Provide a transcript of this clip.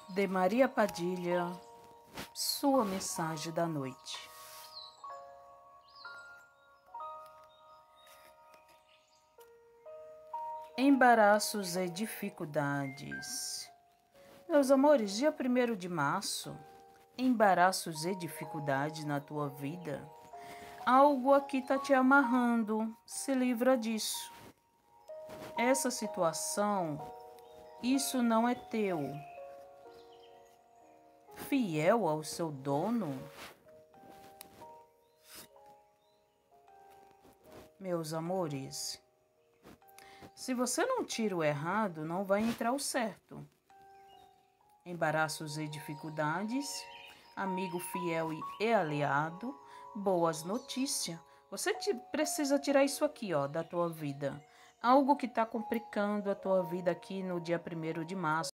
De Maria Padilha, sua mensagem da noite. Embaraços e dificuldades. Meus amores, dia 1º de março, embaraços e dificuldades na tua vida. Algo aqui tá te amarrando, se livra disso. Essa situação, isso não é teu. Fiel ao seu dono? Meus amores, se você não tira o errado, não vai entrar o certo. Embaraços e dificuldades, amigo fiel e aliado, boas notícias. Você precisa tirar isso aqui, ó, da tua vida. Algo que está complicando a tua vida aqui no dia 1º de março.